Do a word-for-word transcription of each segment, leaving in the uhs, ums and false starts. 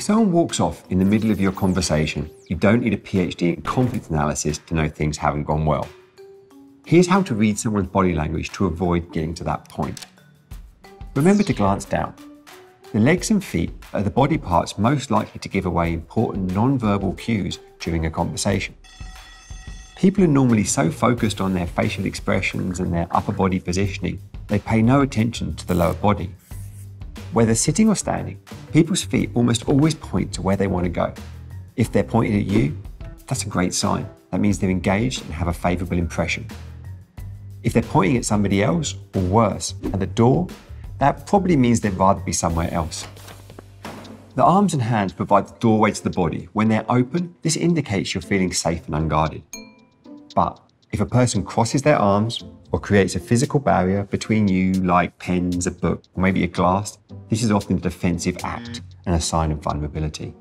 If someone walks off in the middle of your conversation, you don't need a PhD in conflict analysis to know things haven't gone well. Here's how to read someone's body language to avoid getting to that point. Remember to glance down. The legs and feet are the body parts most likely to give away important non-verbal cues during a conversation. People are normally so focused on their facial expressions and their upper body positioning, they pay no attention to the lower body. Whether sitting or standing, people's feet almost always point to where they want to go. If they're pointing at you, that's a great sign. That means they're engaged and have a favourable impression. If they're pointing at somebody else, or worse, at the door, that probably means they'd rather be somewhere else. The arms and hands provide the doorway to the body. When they're open, this indicates you're feeling safe and unguarded. But if a person crosses their arms or creates a physical barrier between you, like pens, a book, or maybe a glass, this is often a defensive act and a sign of vulnerability.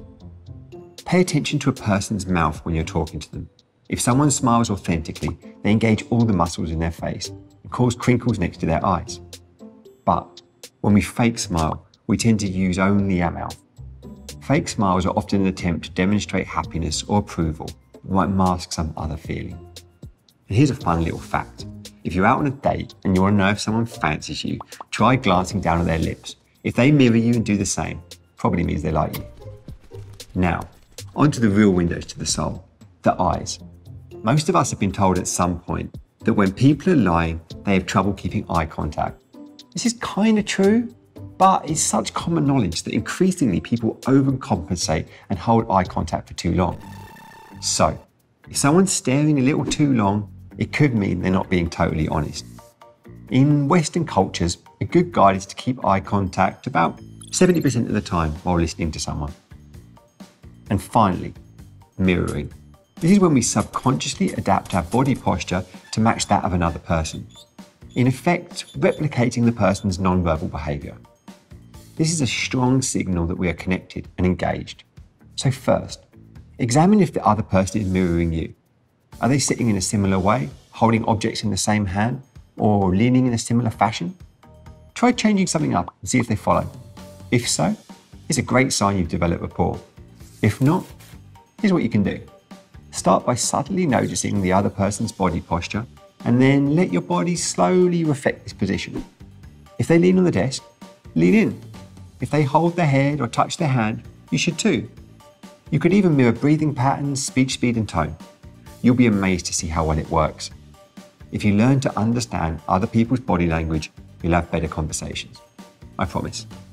Pay attention to a person's mouth when you're talking to them. If someone smiles authentically, they engage all the muscles in their face and cause crinkles next to their eyes. But when we fake smile, we tend to use only our mouth. Fake smiles are often an attempt to demonstrate happiness or approval, but might mask some other feeling. And here's a fun little fact. If you're out on a date and you want to know if someone fancies you, try glancing down at their lips. If they mirror you and do the same, probably means they like you. Now, onto the real windows to the soul, the eyes. Most of us have been told at some point that when people are lying, they have trouble keeping eye contact. This is kind of true, but it's such common knowledge that increasingly people overcompensate and hold eye contact for too long. So, if someone's staring a little too long, it could mean they're not being totally honest. In Western cultures, a good guide is to keep eye contact about seventy percent of the time while listening to someone. And finally, mirroring. This is when we subconsciously adapt our body posture to match that of another person, in effect replicating the person's non-verbal behaviour. This is a strong signal that we are connected and engaged. So first, examine if the other person is mirroring you. Are they sitting in a similar way, holding objects in the same hand, or leaning in a similar fashion? Try changing something up and see if they follow. If so, it's a great sign you've developed rapport. If not, here's what you can do. Start by subtly noticing the other person's body posture, and then let your body slowly reflect this position. If they lean on the desk, lean in. If they hold their head or touch their hand, you should too. You could even mirror breathing patterns, speech speed and tone. You'll be amazed to see how well it works. If you learn to understand other people's body language, you'll have better conversations. I promise.